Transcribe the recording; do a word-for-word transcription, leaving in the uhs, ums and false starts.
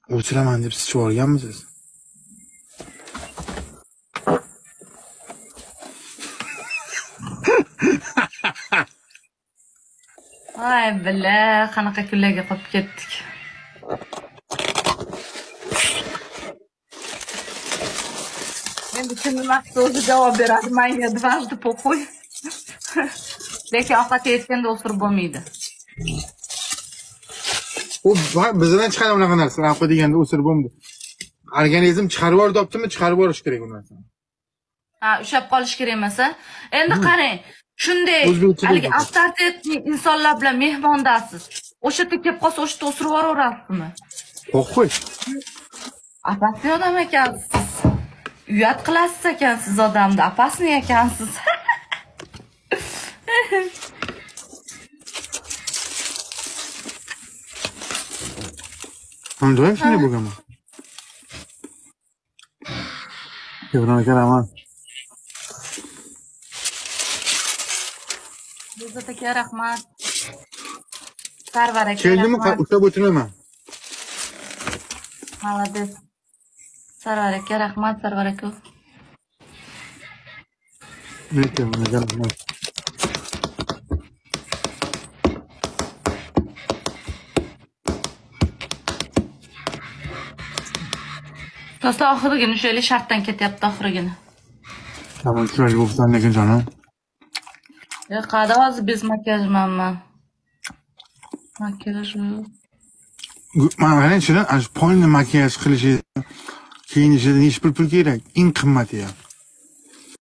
o'chiraman deb sichib olganmisiz? Ay billa, qanaqa kunlarga qolib ketdik. Endi kimni maqsad o'zi javob beradi. Menga дважды похуй. Lekin ovqat yeyotganda o'stirib bo'lmaydi. U bizdan chiqadi unaqa narsa. Ovqat deganda o'stirib bo'lmaydi. Organizm chiqarib yubordi-mi, chiqarib yuborish kerak u narsani. Ha, ushlab qolish kerak emas-a? Endi qarang, shunday haligi avtoritetli insonlar bilan mehmondasiz. O'sha yerga kelib qolsa, o'sha yerda o'stirib yuboraverasizmi? Qo'y. Apasniy odam ekansiz. Uyat qilasiz ekansiz odamni, apasniy ekansiz. Ham doim shunday bo'lganman. Kevron karaman. Bezat aka, rahmat. Sarvar aka. Keldimi, ushlab o'tirmayman. Молодец. Sarvar aka, rahmat, Sarvar aka. Lekin nega rahmat. Do'stlar, oxirgina shunday shartdan ketyapti, oxirgina. Tamam, chiroyli bo'lsan lekin jonim. Ya qada hozir bez makiyajmanman. Makiyaj yo'q. Mana qarang, chiran, polni makiyaj qilishi, kiyinishida necha pul pul kerak? Eng qimmati ham.